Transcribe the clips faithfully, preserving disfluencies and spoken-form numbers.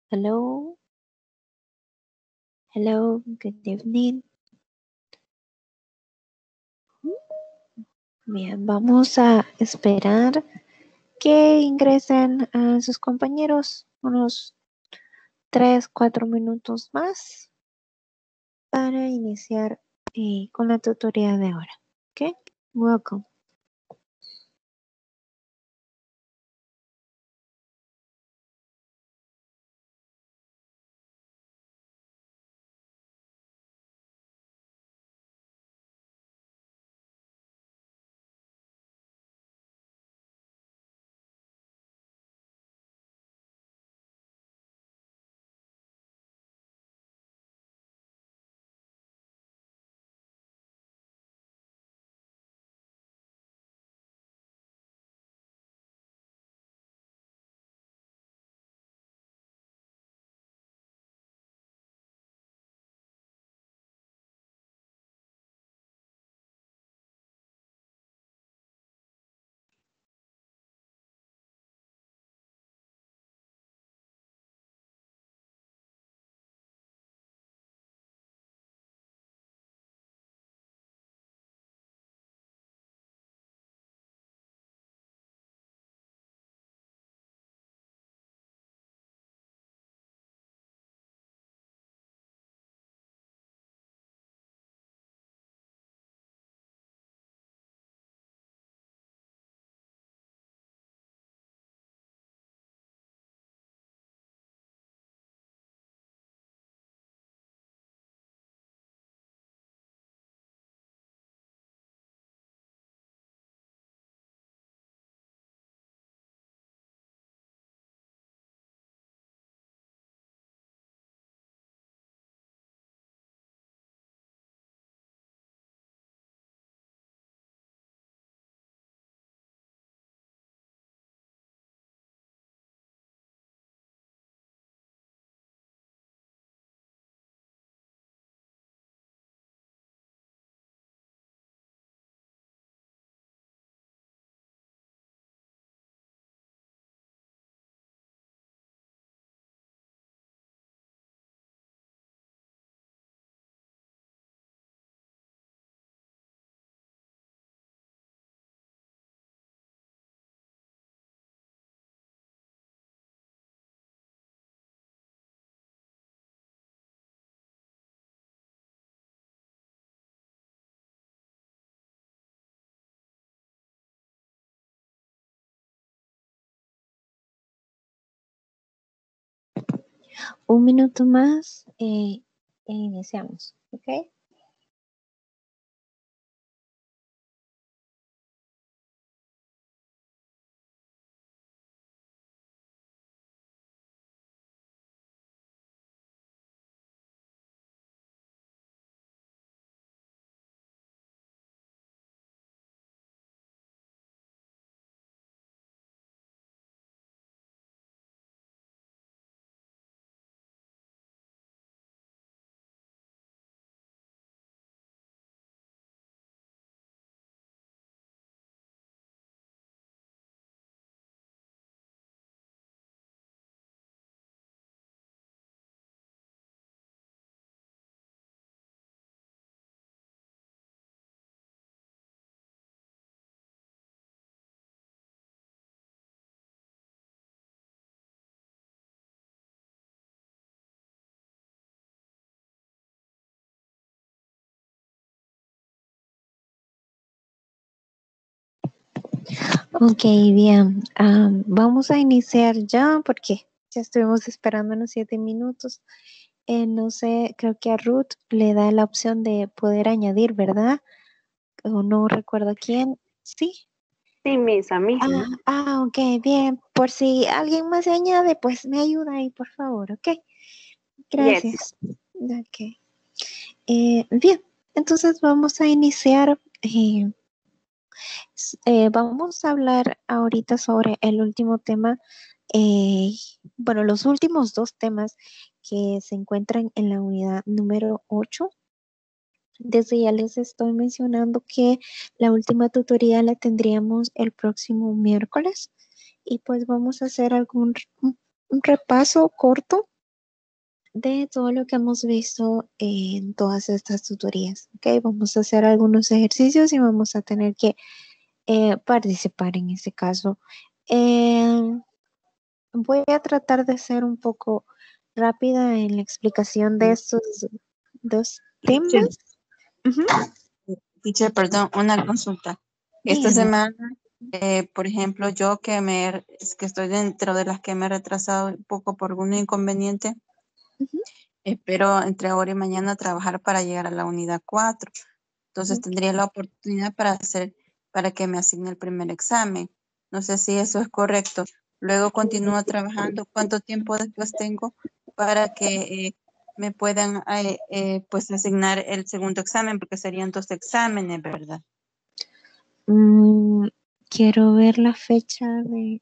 Hello, hello, good evening. Bien, vamos a esperar que ingresen a sus compañeros unos tres, cuatro minutos más para iniciar eh, con la tutoría de ahora. Okay, welcome. Un minuto más eh, e iniciamos, ¿ok? Ok, bien. Um, vamos a iniciar ya porque ya estuvimos esperando unos siete minutos. Eh, no sé, creo que a Ruth le da la opción de poder añadir, ¿verdad? O no recuerdo quién. Sí. Sí, Misa Ah, misma. ah, ok, bien. Por si alguien más se añade, pues me ayuda ahí, por favor, ok. Yes. Gracias. Ok. Eh, bien, entonces vamos a iniciar. eh, s- eh, vamos a hablar ahorita sobre el último tema, eh, bueno, los últimos dos temas que se encuentran en la unidad número ocho. Desde ya les estoy mencionando que la última tutoría la tendríamos el próximo miércoles y pues vamos a hacer algún un, un repaso corto de todo lo que hemos visto en todas estas tutorías. ¿Ok? Vamos a hacer algunos ejercicios y vamos a tener que eh, participar en este caso. Eh, voy a tratar de ser un poco rápida en la explicación de estos dos Teacher, temas. Ujú. teacher, perdón, una consulta. Esta Dígame. semana, eh, por ejemplo, yo que me es que estoy dentro de las que me he retrasado un poco por algún inconveniente, Ujú, espero entre ahora y mañana trabajar para llegar a la unidad cuatro. Entonces ujú. tendría la oportunidad para hacer, para que me asigne el primer examen. No sé si eso es correcto. Luego continúo trabajando. ¿Cuánto tiempo después tengo para que eh, me puedan eh, eh, pues asignar el segundo examen? Porque serían dos exámenes, ¿verdad? Mm, quiero ver la fecha de...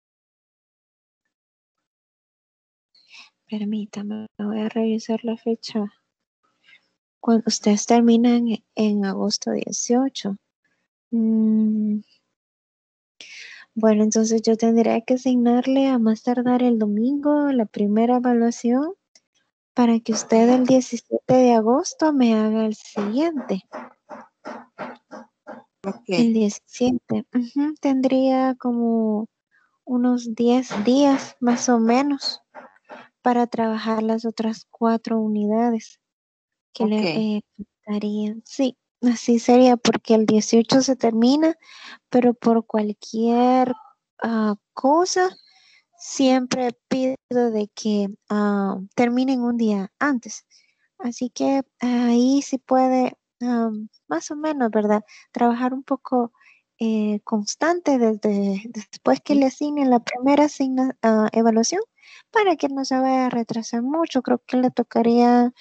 Permítame, voy a revisar la fecha. Cuando ustedes terminan en agosto dieciocho. Mm, bueno, entonces yo tendría que asignarle a más tardar el domingo la primera evaluación para que usted el diecisiete de agosto me haga el siguiente. Ok, El diecisiete. Ujú, tendría como unos diez días más o menos para trabajar las otras cuatro unidades que ok, le eh, darían. Sí, así sería porque el dieciocho se termina, pero por cualquier ah, cosa siempre pido de que ah, terminen un día antes. Así que ahí sí puede, am, más o menos, ¿verdad? Trabajar un poco eh, constante desde después que le asignen la primera asigna- ah, evaluación para que no se vaya a retrasar mucho. Creo que le tocaría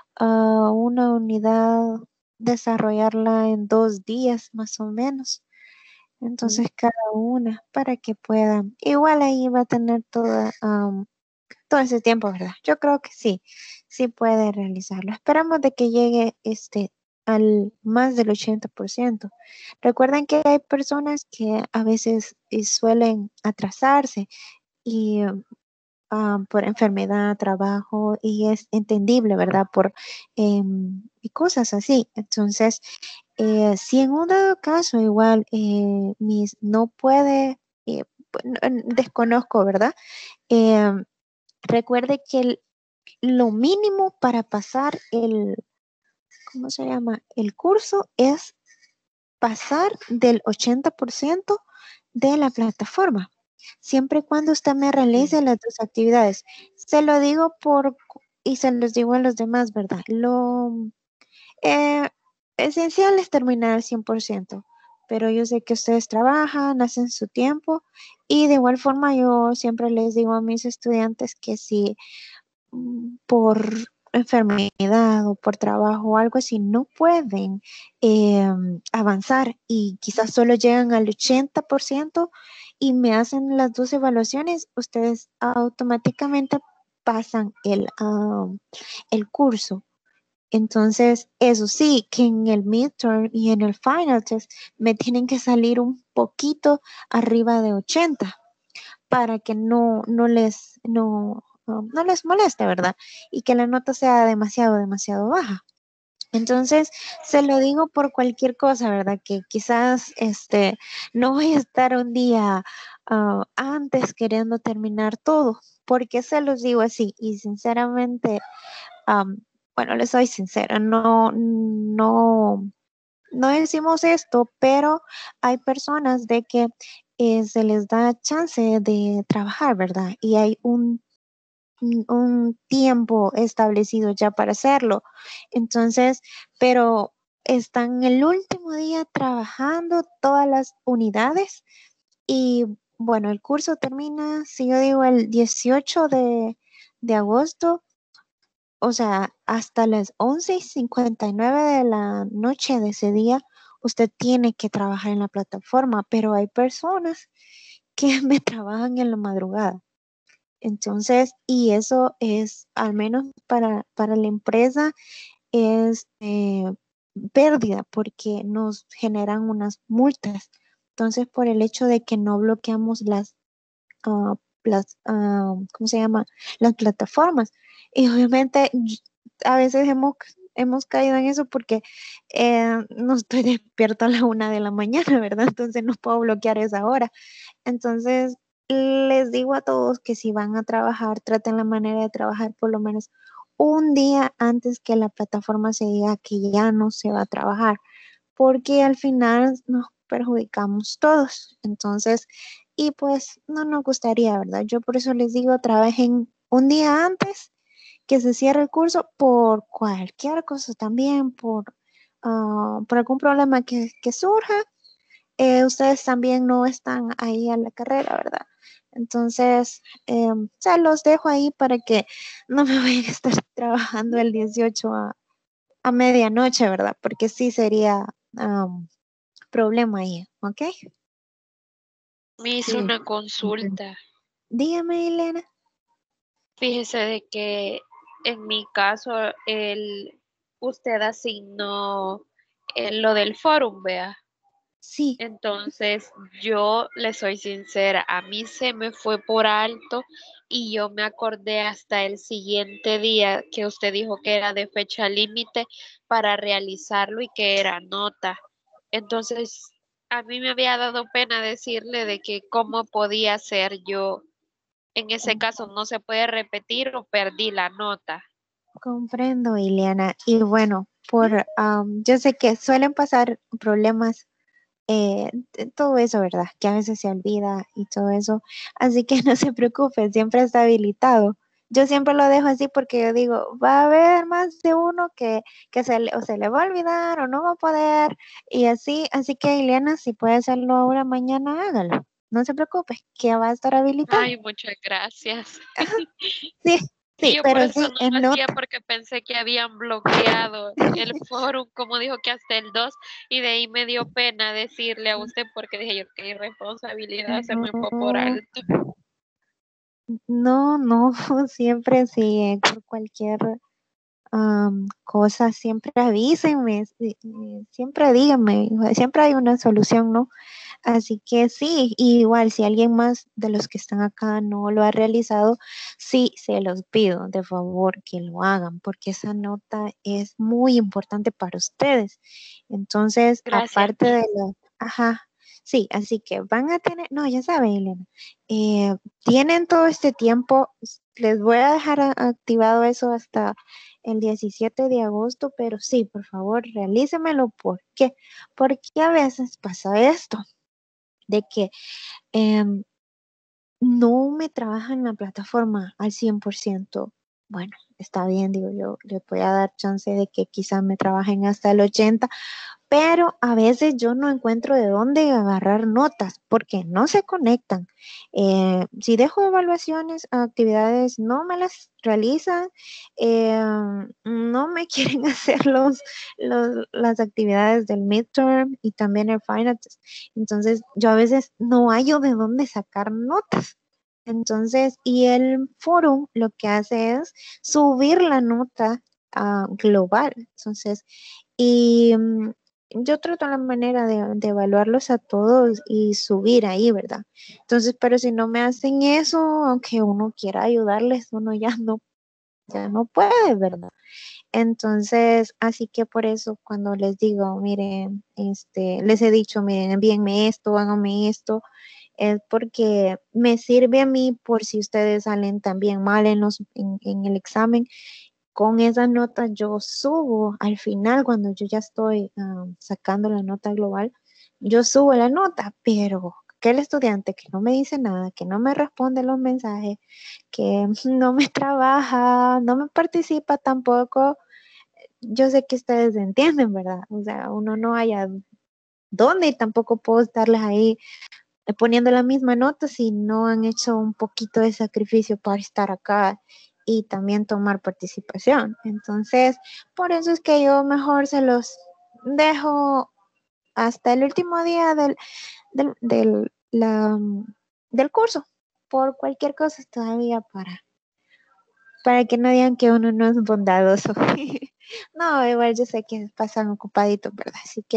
a una unidad desarrollarla en dos días más o menos. Entonces cada una para que puedan. Igual ahí va a tener toda, am, todo ese tiempo, ¿verdad? Yo creo que sí, sí puede realizarlo. Esperamos de que llegue este al más del ochenta por ciento. Recuerden que hay personas que a veces eh, suelen atrasarse y ah, por enfermedad, trabajo, y es entendible, ¿verdad? Por em, y cosas así. Entonces, eh, si en un dado caso igual eh, mis no puede, eh, pu- no- n- desconozco, ¿verdad? Em, recuerde que el- lo mínimo para pasar el, ¿cómo se llama? El curso es pasar del ochenta por ciento de la plataforma, siempre y cuando usted me realice las dos actividades. Se lo digo por, y se los digo a los demás, ¿verdad? Lo eh, esencial es terminar al cien por ciento, pero yo sé que ustedes trabajan, hacen su tiempo y de igual forma yo siempre les digo a mis estudiantes que si mm, por enfermedad o por trabajo o algo así no pueden eh, avanzar y quizás solo llegan al ochenta por ciento y me hacen las dos evaluaciones, ustedes automáticamente pasan el, ah, el curso. Entonces, eso sí, que en el midterm y en el final test me tienen que salir un poquito arriba de ochenta para que no, no les, no, um, no les moleste, ¿verdad? Y que la nota sea demasiado, demasiado baja. Entonces, se lo digo por cualquier cosa, ¿verdad? Que quizás este, no voy a estar un día ah, antes queriendo terminar todo. ¿Por qué se los digo así? Y sinceramente, am, bueno, les soy sincera, no, no, no decimos esto, pero hay personas de que eh, se les da chance de trabajar, ¿verdad? Y hay un, un un tiempo establecido ya para hacerlo. Entonces, pero están el último día trabajando todas las unidades y bueno, el curso termina, si yo digo, el dieciocho de, de agosto, o sea, hasta las once y cincuenta y nueve de la noche de ese día, usted tiene que trabajar en la plataforma, pero hay personas que me trabajan en la madrugada. Entonces, y eso es, al menos para, para la empresa, es eh, pérdida porque nos generan unas multas. Entonces, por el hecho de que no bloqueamos las ah, las, ah, ¿cómo se llama? Las plataformas. Y obviamente y- a veces hemos, hemos caído en eso porque eh, no estoy despierta a la una de la mañana, ¿verdad? Entonces no puedo bloquear esa hora. Entonces, les digo a todos que si van a trabajar, traten la manera de trabajar por lo menos un día antes que la plataforma se diga que ya no se va a trabajar, porque al final nos perjudicamos todos. Entonces, y pues no nos gustaría, ¿verdad? Yo por eso les digo, trabajen un día antes que se cierre el curso por cualquier cosa también, por, ah, por algún problema que, que surja. Eh, ustedes también no están ahí a la carrera, ¿verdad? Entonces, eh, ya los dejo ahí para que no me vayan a estar trabajando el dieciocho a, a medianoche, ¿verdad? Porque sí sería um, problema ahí, ¿ok? Me hizo Sí, una consulta. Dígame, Elena. Fíjese de que en mi caso, el, usted asignó eh, lo del fórum, vea. Sí, Entonces, yo le soy sincera, a mí se me fue por alto y yo me acordé hasta el siguiente día que usted dijo que era de fecha límite para realizarlo y que era nota. Entonces, a mí me había dado pena decirle de que cómo podía ser yo. En ese caso, no se puede repetir o perdí la nota. comprendo, Ileana. Y bueno, por, um, yo sé que suelen pasar problemas, eh, de todo eso, ¿verdad? Que a veces se olvida y todo eso. Así que no se preocupe, siempre está habilitado. Yo siempre lo dejo así porque yo digo, va a haber más de uno que, que se le, o se le va a olvidar o no va a poder. Y así, así que Ileana, si puede hacerlo ahora, mañana, hágalo. No se preocupe, que va a estar habilitado. Ay, muchas gracias. Sí, Y sí, yo por pero eso sí, no lo en hacía nota. porque pensé que habían bloqueado el foro, como dijo que hasta el dos, y de ahí me dio pena decirle a usted porque dije yo, qué irresponsabilidad, se me fue por No, alto. no, no, siempre sí, eh, por cualquier am, cosa, siempre avísenme, sí, eh, siempre díganme, siempre hay una solución, ¿no? Así que sí, y igual si alguien más de los que están acá no lo ha realizado, sí, se los pido de favor que lo hagan, porque esa nota es muy importante para ustedes. Entonces, Gracias, aparte de Miss. lo, ajá, sí, así que van a tener, no, ya saben, Elena, eh, tienen todo este tiempo, les voy a dejar a- activado eso hasta el diecisiete de agosto, pero sí, por favor, realícemelo. ¿Por qué? Porque a veces pasa esto de que em, no me trabaja en la plataforma al cien por ciento. Bueno, está bien, digo yo, le voy a dar chance de que quizás me trabajen hasta el ochenta, pero a veces yo no encuentro de dónde agarrar notas porque no se conectan. Eh, si dejo evaluaciones, actividades no me las realizan, eh, no me quieren hacer los, los- las actividades del midterm y también el final test. Entonces, yo a veces no hallo de dónde sacar notas. Entonces, y el forum lo que hace es subir la nota ah, global. Entonces, y mm, yo trato la manera de, de evaluarlos a todos y subir ahí, ¿verdad? Entonces, pero si no me hacen eso, aunque uno quiera ayudarles, uno ya no, ya no puede, ¿verdad? Entonces, así que por eso cuando les digo, miren, este, les he dicho, miren, envíenme esto, háganme esto, es porque me sirve a mí por si ustedes salen también mal en los, en, en el examen. Con esa nota yo subo al final, cuando yo ya estoy ah, sacando la nota global, yo subo la nota, pero aquel estudiante que no me dice nada, que no me responde los mensajes, que no me trabaja, no me participa tampoco, yo sé que ustedes entienden, ¿verdad? O sea, uno no haya dónde y tampoco puedo estarles ahí eh, poniendo la misma nota si no han hecho un poquito de sacrificio para estar acá y también tomar participación. Entonces, por eso es que yo mejor se los dejo hasta el último día del, del, del, la, del curso, por cualquier cosa todavía para, para que no digan que uno no es bondadoso. No, igual yo sé que pasan ocupaditos, ¿verdad? Así que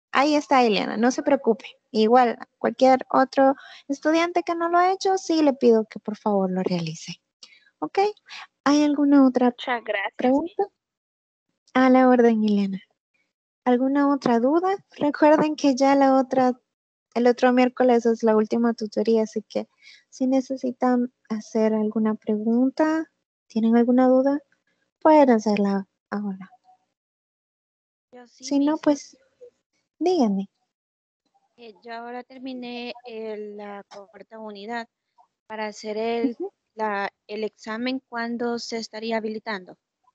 ahí está Eliana, no se preocupe. Igual, cualquier otro estudiante que no lo ha hecho, sí le pido que por favor lo realice. ¿Ok? ¿Hay alguna otra Muchas gracias. pregunta? A la orden, Eliana. ¿Alguna otra duda? Recuerden que ya la otra, el otro miércoles es la última tutoría, así que si necesitan hacer alguna pregunta, ¿tienen alguna duda? Pueden hacerla ahora. Yo sí, Si no, Miss. pues díganme. Eh, yo ahora terminé el- la cuarta unidad para hacer el, Ujú. la, el examen. ¿Cuándo se estaría habilitando?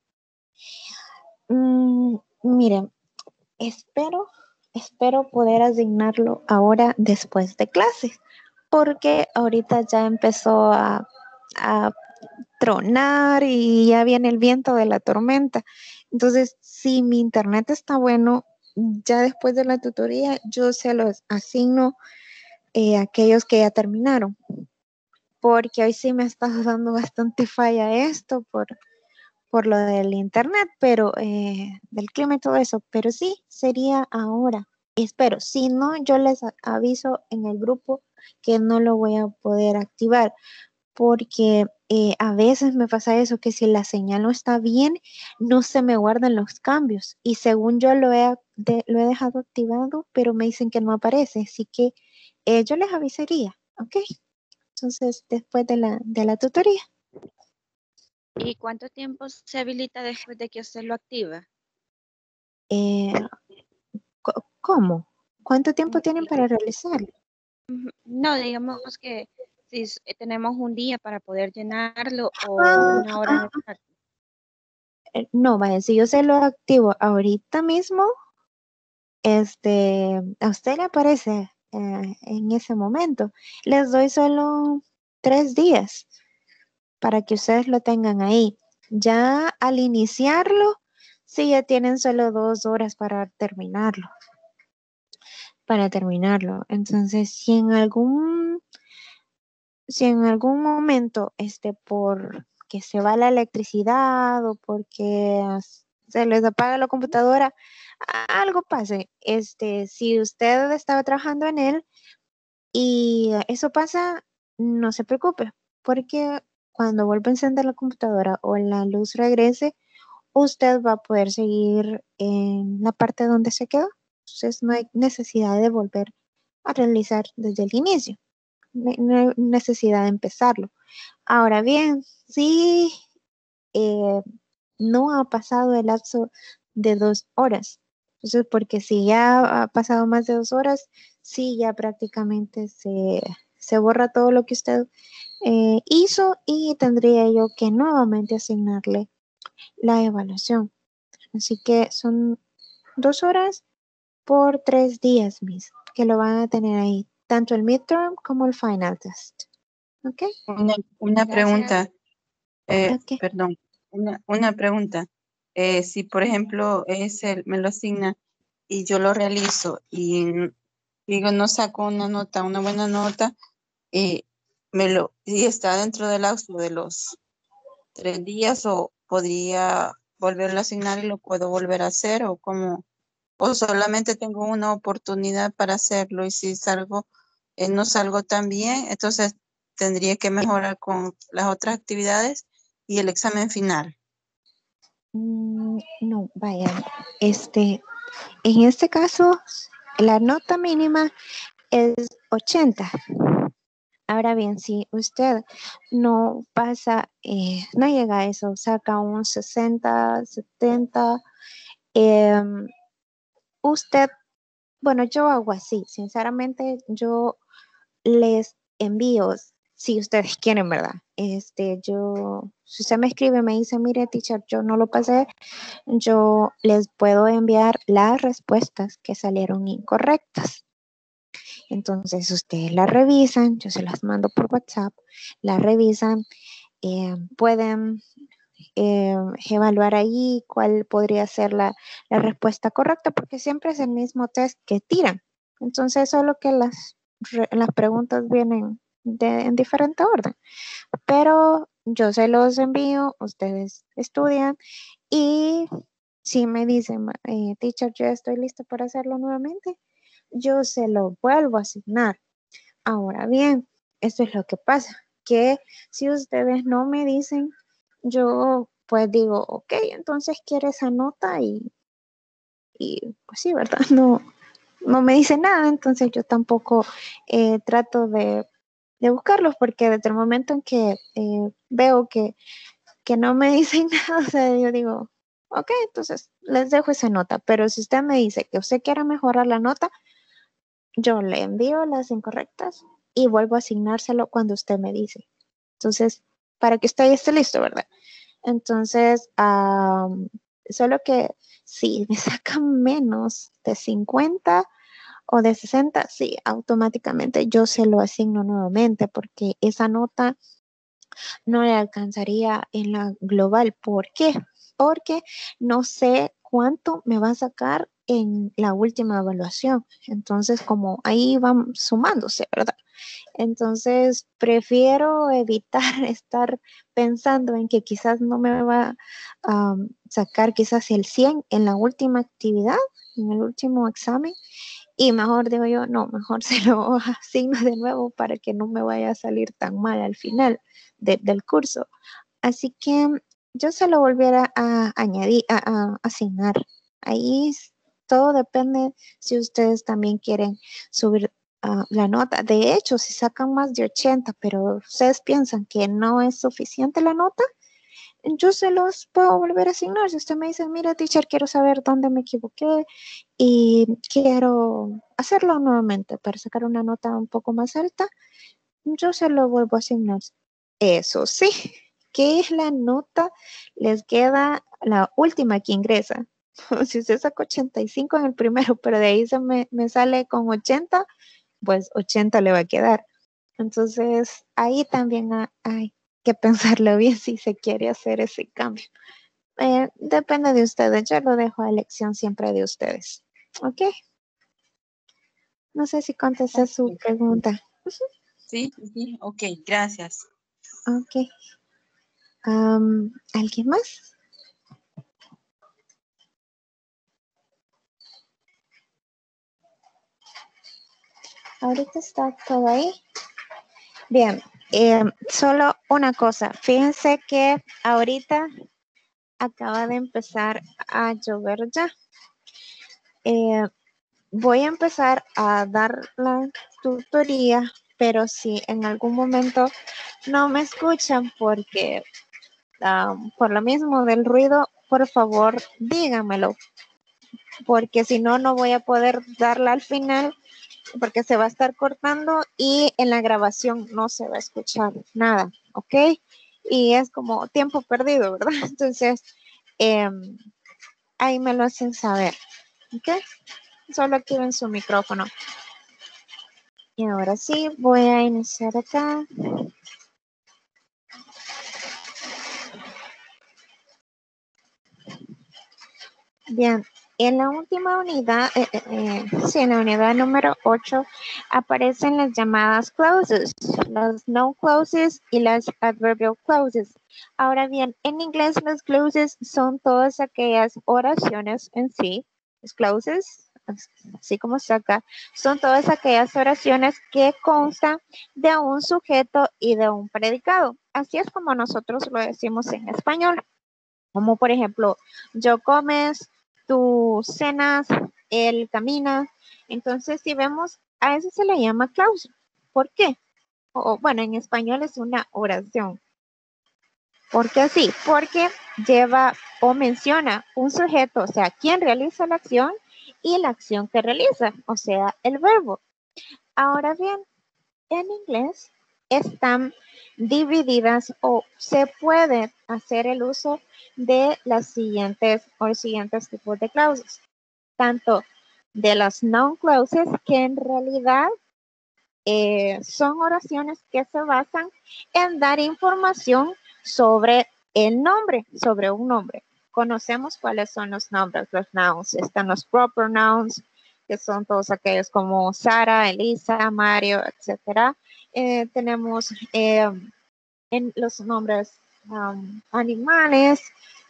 Mm, miren, espero, espero poder asignarlo ahora después de clases, porque ahorita ya empezó a, a tronar y ya viene el viento de la tormenta. Entonces, si mi internet está bueno, ya después de la tutoría, yo se los asigno eh, a aquellos que ya terminaron, porque hoy sí me está dando bastante falla esto por, por lo del internet, pero eh, del clima y todo eso, pero sí, sería ahora. Espero, si no, yo les a- aviso en el grupo que no lo voy a poder activar, porque eh, a veces me pasa eso, que si la señal no está bien, no se me guardan los cambios. Y según yo lo he, de- lo he dejado activado, pero me dicen que no aparece. Así que eh, yo les avisaría, ¿ok? Entonces, después de la, de la tutoría. ¿Y cuánto tiempo se habilita después de que usted lo activa? Eh, co- ¿Cómo? ¿Cuánto tiempo Mm, tienen para realizarlo? ujú. No, digamos que si s- eh, tenemos un día para poder llenarlo o Ah, una hora ah, exacta. eh, no, vaya, si yo se lo activo ahorita mismo, este, a usted le aparece eh, en ese momento. Les doy solo tres días para que ustedes lo tengan ahí. Ya al iniciarlo, sí, ya tienen solo dos horas para terminarlo, para terminarlo. Entonces, si en algún, si en algún momento, este, por que se va la electricidad o porque se les apaga la computadora, a- algo pase. Este, si usted estaba trabajando en él y eso pasa, no se preocupe, porque cuando vuelva a encender la computadora o la luz regrese, usted va a poder seguir en la parte donde se quedó. Entonces no hay necesidad de volver a realizar desde el inicio. No hay no hay necesidad de empezarlo. Ahora bien, si eh, no ha pasado el lapso de dos horas, entonces porque si ya ha pasado más de dos horas, sí, ya prácticamente se, se borra todo lo que usted eh, hizo y tendría yo que nuevamente asignarle la evaluación. Así que son dos horas por tres días, Miss, que lo van a tener ahí, tanto el midterm como el final test. ¿Ok? Una, una Gracias. pregunta, eh, Ok. perdón, una, una pregunta. Eh, si, por ejemplo, es el, me lo asigna y yo lo realizo y digo, no saco una nota, una buena nota, y me lo, y está dentro del lapso de los tres días, o podría volverlo a asignar y lo puedo volver a hacer, o como, o solamente tengo una oportunidad para hacerlo, y si salgo, eh, no salgo tan bien, entonces tendría que mejorar con las otras actividades y el examen final. Mm, no, vaya, este, en este caso, la nota mínima es ochenta. Ahora bien, si usted no pasa, eh, no llega a eso, saca un sesenta, setenta, em, usted, bueno, yo hago así, sinceramente, yo les envío, si ustedes quieren, ¿verdad? Este, yo, si usted me escribe, me dice, mire, teacher, yo no lo pasé, yo les puedo enviar las respuestas que salieron incorrectas. Entonces, ustedes las revisan, yo se las mando por WhatsApp, las revisan, eh, pueden eh, evaluar ahí cuál podría ser la, la respuesta correcta, porque siempre es el mismo test que tiran. Entonces, solo que las, re- las preguntas vienen de, en diferente orden. Pero yo se los envío, ustedes estudian y si me dicen, eh, teacher, yo estoy lista para hacerlo nuevamente, yo se lo vuelvo a asignar. Ahora bien, esto es lo que pasa, que si ustedes no me dicen, yo pues digo, ok, entonces quiero esa nota y, y pues sí, ¿verdad? No, no me dice nada, entonces yo tampoco eh, trato de, de buscarlos porque desde el momento en que eh, veo que, que no me dicen nada, o sea, yo digo, ok, entonces les dejo esa nota, pero si usted me dice que usted quiere mejorar la nota, yo le envío las incorrectas y vuelvo a asignárselo cuando usted me dice. Entonces, para que usted esté listo, ¿verdad? Entonces, um, solo que si me sacan menos de cincuenta o de sesenta, sí, automáticamente yo se lo asigno nuevamente porque esa nota no le alcanzaría en la global. ¿Por qué? Porque no sé cuánto me va a sacar en la última evaluación. Entonces, como ahí van sumándose, ¿verdad? Entonces, prefiero evitar estar pensando en que quizás no me va a um, sacar quizás el cien en la última actividad, en el último examen. Y mejor digo yo, no, mejor se lo asigno de nuevo para que no me vaya a salir tan mal al final de, del curso. Así que yo se lo volviera a añadir, a, a asignar. Ahí todo depende si ustedes también quieren subir uh, la nota. De hecho, si sacan más de ochenta, pero ustedes piensan que no es suficiente la nota, yo se los puedo volver a asignar. Si usted me dice, mira, teacher, quiero saber dónde me equivoqué y quiero hacerlo nuevamente para sacar una nota un poco más alta, yo se lo vuelvo a asignar. Eso sí, ¿qué es la nota? Les queda la última que ingresa. Si usted saca ochenta y cinco en el primero, pero de ahí se me, me sale con ochenta, pues ochenta le va a quedar. Entonces, ahí también hay que pensarlo bien si se quiere hacer ese cambio. Eh, depende de ustedes, yo lo dejo a elección siempre de ustedes. ¿Ok? No sé si contesté su Ok. pregunta. Sí, sí, ok, gracias. Ok. Um, ¿Alguien más? Ahorita está todo ahí. Bien, eh, solo una cosa. Fíjense que ahorita acaba de empezar a llover ya. Eh, voy a empezar a dar la tutoría, pero si en algún momento no me escuchan porque um, por lo mismo del ruido, por favor díganmelo, porque si no, no voy a poder darla al final porque se va a estar cortando y en la grabación no se va a escuchar nada, ¿ok? Y es como tiempo perdido, ¿verdad? Entonces, eh, ahí me lo hacen saber, ¿ok? Solo activen su micrófono. Y ahora sí, voy a iniciar acá. Bien, en la última unidad, eh, eh, sí, en la unidad número ocho, aparecen las llamadas clauses, las no clauses y las adverbial clauses. Ahora bien, en inglés las clauses son todas aquellas oraciones en sí, las clauses, así como está acá, son todas aquellas oraciones que constan de un sujeto y de un predicado. Así es como nosotros lo decimos en español. Como por ejemplo, yo comes, tú cenas, él camina. Entonces, si vemos, a eso se le llama cláusula. ¿Por qué? O, bueno, en español es una oración. ¿Por qué así? Porque lleva o menciona un sujeto, o sea, quien realiza la acción y la acción que realiza, o sea, el verbo. Ahora bien, en inglés están divididas o se puede hacer el uso de las siguientes o los siguientes tipos de clauses, tanto de las noun clauses que en realidad eh, son oraciones que se basan en dar información sobre el nombre, sobre un nombre. Conocemos cuáles son los nombres, los nouns. Están los proper nouns, que son todos aquellos como Sara, Elisa, Mario, etcétera. Eh, tenemos eh, en los nombres um, animales,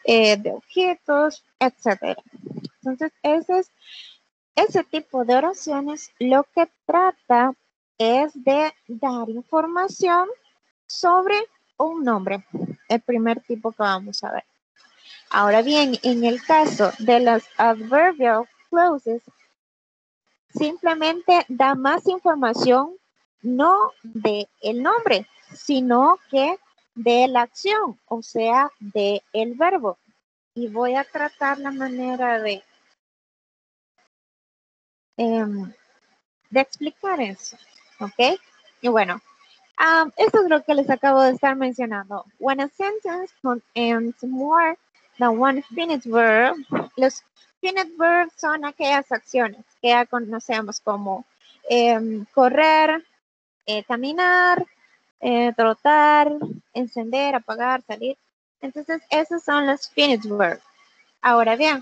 eh, de objetos, etcétera. Entonces, ese es ese tipo de oraciones lo que trata es de dar información sobre un nombre, el primer tipo que vamos a ver. Ahora bien, en el caso de las adverbial clauses, simplemente da más información no de el nombre, sino que de la acción, o sea, de el verbo. Y voy a tratar la manera de, um, de explicar eso, ¿ok? Y bueno, um, esto es lo que les acabo de estar mencionando. When a sentence contains more than one finite verb, los finite verbs son aquellas acciones que ya conocemos como eh, correr, eh, caminar, eh, trotar, encender, apagar, salir. Entonces, esos son los finite verbs. Ahora bien,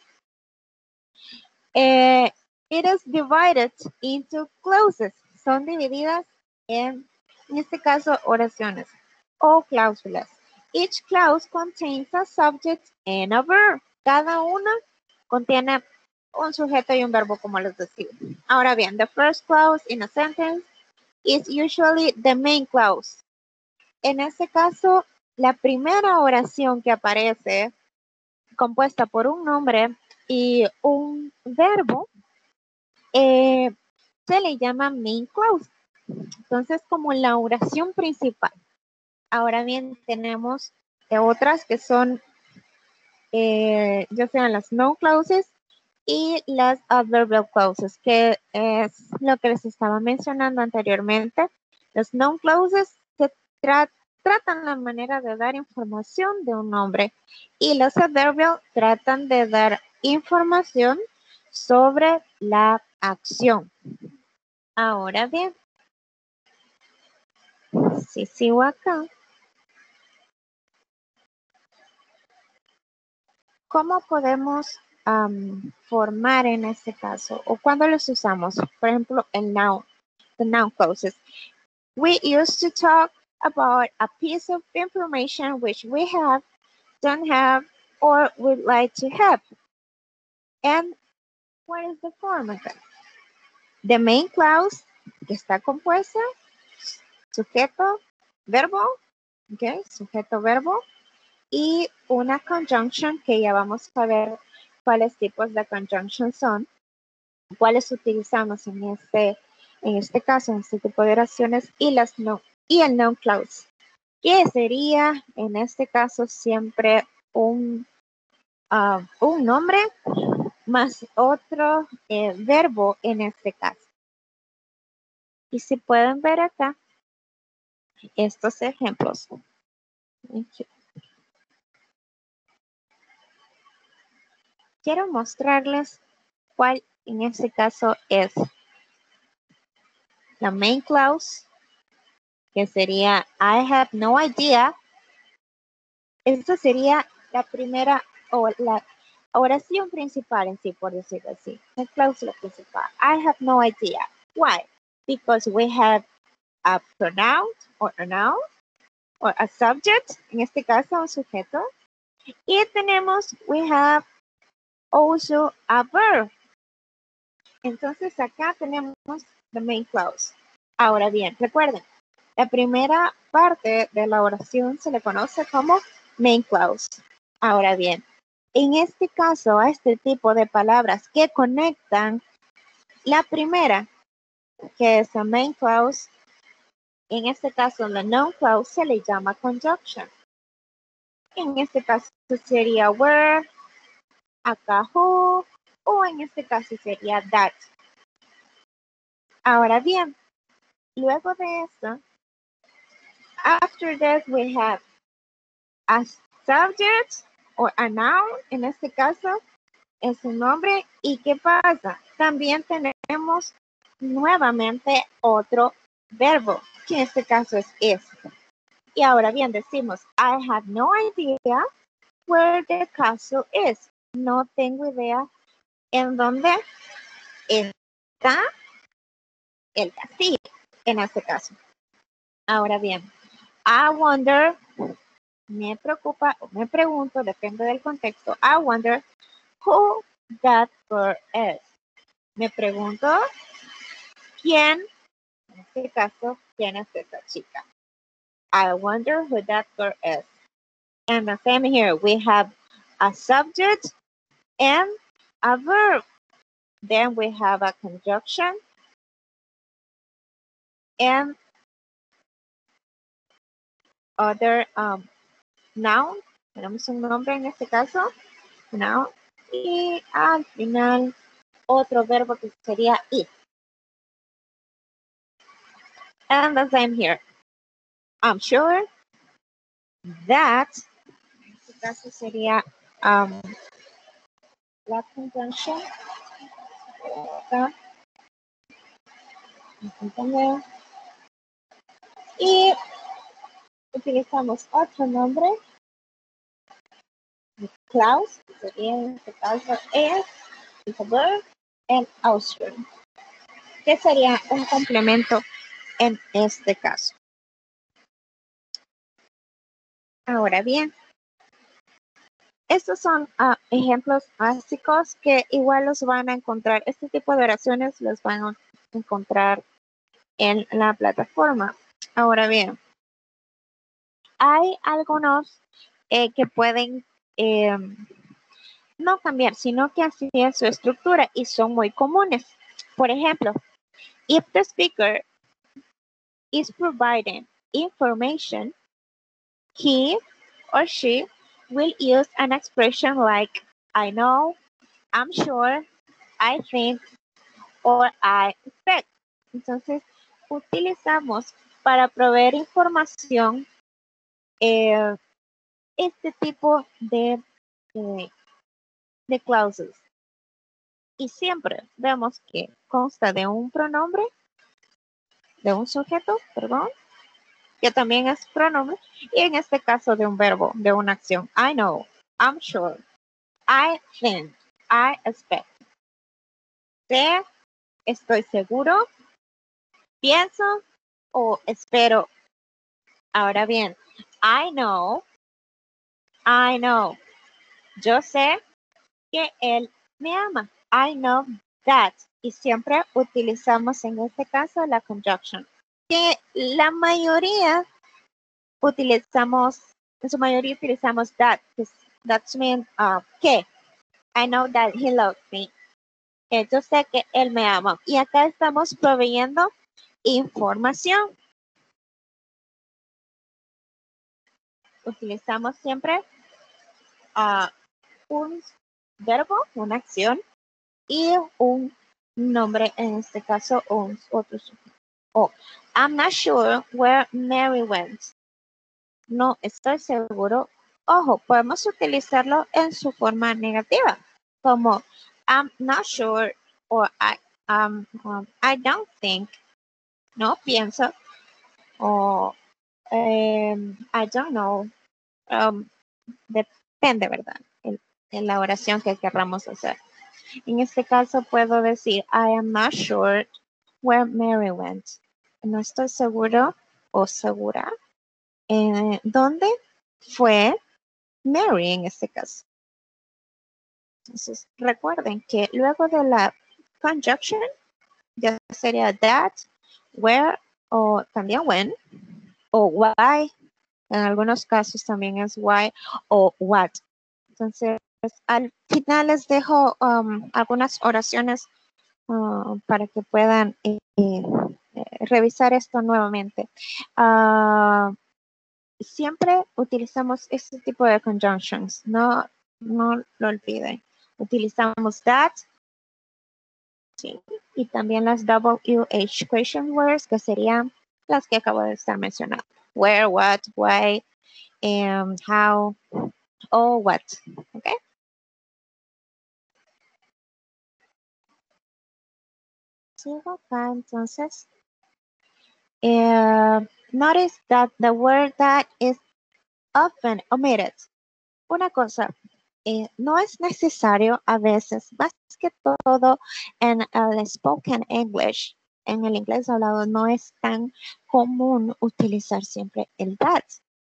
eh, it is divided into clauses. Son divididas en, en este caso, oraciones o cláusulas. Each clause contains a subject and a verb. Cada una contiene un sujeto y un verbo, como les decía. Ahora bien, the first clause in a sentence is usually the main clause. En este caso, la primera oración que aparece compuesta por un nombre y un verbo eh, se le llama main clause. Entonces, como la oración principal. Ahora bien, tenemos eh, otras que son eh, ya sean las noun clauses y las adverbial clauses, que es lo que les estaba mencionando anteriormente. Las noun clauses se tra tratan la manera de dar información de un nombre y las adverbial tratan de dar información sobre la acción. Ahora bien, si sigo acá, ¿cómo podemos um, formar en este caso? ¿O cuándo los usamos? Por ejemplo, el noun, the noun clauses. We used to talk about a piece of information which we have, don't have, or would like to have. And what is the form of that? The main clause, que está compuesta, sujeto, verbo, okay, sujeto, verbo, y una conjunction que ya vamos a ver cuáles tipos de conjunction son, cuáles utilizamos en este, en este caso, en este tipo de oraciones, y, las no, y el noun clause, que sería en este caso siempre un, uh, un nombre más otro eh, verbo en este caso. Y si pueden ver acá estos ejemplos. Quiero mostrarles cuál en este caso es la main clause, que sería I have no idea. Esta sería la primera o la oración principal en sí, por decirlo así. La cláusula principal. I have no idea. Why? Because we have a pronoun or a noun or a subject, en este caso un sujeto. Y tenemos we have also a verb. Entonces acá tenemos the main clause. Ahora bien, recuerden, la primera parte de la oración se le conoce como main clause. Ahora bien, en este caso, a este tipo de palabras que conectan la primera, que es la main clause, en este caso la noun clause se le llama conjunction. En este caso sería where, acá who, o en este caso sería that. Ahora bien, luego de esto, after that we have a subject or a noun, en este caso es un nombre. ¿Y qué pasa? También tenemos nuevamente otro verbo, que en este caso es is. Y ahora bien decimos, I have no idea where the castle is. No tengo idea en dónde está el castillo, en este caso. Ahora bien, I wonder me preocupa o me pregunto, depende del contexto. I wonder who that girl is. Me pregunto quién, en este caso, quién es esa chica. I wonder who that girl is. And the same here, we have a subject and a verb. Then we have a conjunction and other um, noun. Tenemos un nombre en este caso, noun. Y al final otro verbo que sería ir. And the same here. I'm sure that, en este caso sería um, la conjunction. Acá. Y utilizamos otro nombre. Klaus, que sería en este caso es, is a verb, and Austrian, que sería un complemento en este caso. Ahora bien, estos son uh, ejemplos básicos que igual los van a encontrar, este tipo de oraciones los van a encontrar en la plataforma. Ahora bien, hay algunos eh, que pueden eh, no cambiar, sino que así es su estructura y son muy comunes. Por ejemplo, if the speaker is providing information, he or she will use an expression like I know, I'm sure, I think, or I expect. Entonces, utilizamos para proveer información eh, este tipo de, de, de clauses. Y siempre vemos que consta de un pronombre, de un sujeto, perdón, que también es pronombre, y en este caso de un verbo, de una acción. I know, I'm sure, I think, I expect. Sé, estoy seguro, pienso o espero. Ahora bien, I know, I know. Yo sé que él me ama. I know that. Y siempre utilizamos en este caso la conjunction. Que la mayoría utilizamos, en su mayoría utilizamos that. That means uh, que. I know that he loves me. Eh, yo sé que él me ama. Y acá estamos proveyendo información. Utilizamos siempre uh, un verbo, una acción y un nombre, en este caso un otro sujeto. Oh, I'm not sure where Mary went. No estoy seguro. Ojo, podemos utilizarlo en su forma negativa, como I'm not sure or I, um, um, I don't think. No pienso. O um, I don't know. Um, depende, ¿verdad? En, en la oración que querramos hacer. En este caso puedo decir, I am not sure where Mary went. No estoy seguro o segura eh, dónde fue Mary en este caso. Entonces, recuerden que luego de la conjunction, ya sería that, where, o también when, o why. En algunos casos también es why o what. Entonces, al final les dejo um, algunas oraciones uh, para que puedan eh, eh, revisar esto nuevamente. Uh, siempre utilizamos este tipo de conjunctions. No, no lo olviden. Utilizamos that. Sí, y también las W H question words, que serían las que acabo de estar mencionando. Where, what, why, um, how, or what. Okay. Sigo acá, entonces. Uh, notice that the word that is often omitted. Una cosa, eh, no es necesario a veces, más que todo en el spoken English, en el inglés hablado, no es tan común utilizar siempre el that.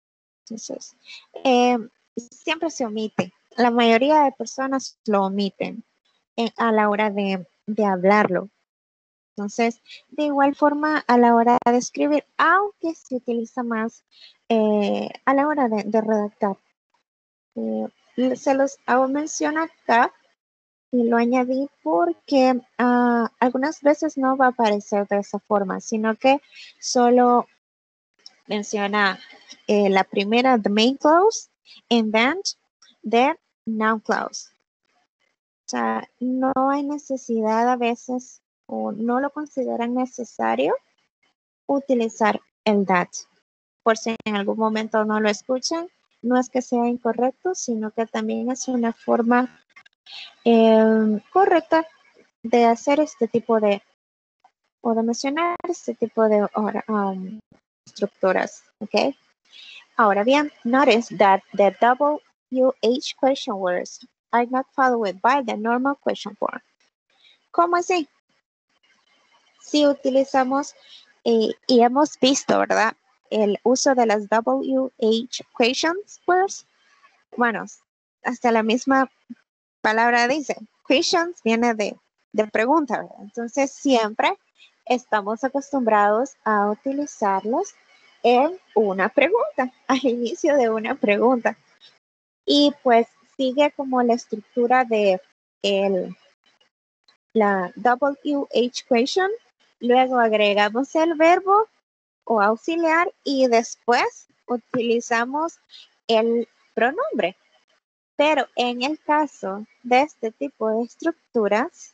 Entonces, eh, siempre se omite. La mayoría de personas lo omiten en- a la hora de, de hablarlo. Entonces, de igual forma, a la hora de escribir, aunque se utiliza más eh, a la hora de, de redactar. Eh, se los hago mención acá y lo añadí porque ah, algunas veces no va a aparecer de esa forma, sino que solo menciona eh, la primera, the main clause, and then the noun clause. O sea, no hay necesidad a veces o no lo consideran necesario utilizar el that. Por si en algún momento no lo escuchan, no es que sea incorrecto, sino que también es una forma eh, correcta de hacer este tipo de, o de mencionar este tipo de um, estructuras, ¿ok? Ahora bien, notice that the double U H question words are not followed by the normal question form. ¿Cómo así? Si utilizamos, eh, y hemos visto, ¿verdad? El uso de las W H questions words. Bueno, hasta la misma palabra dice, questions viene de, de pregunta, ¿verdad? Entonces siempre estamos acostumbrados a utilizarlos en una pregunta, al inicio de una pregunta. Y pues sigue como la estructura de el, la W H question, luego agregamos el verbo o auxiliar y después utilizamos el pronombre. Pero en el caso de este tipo de estructuras,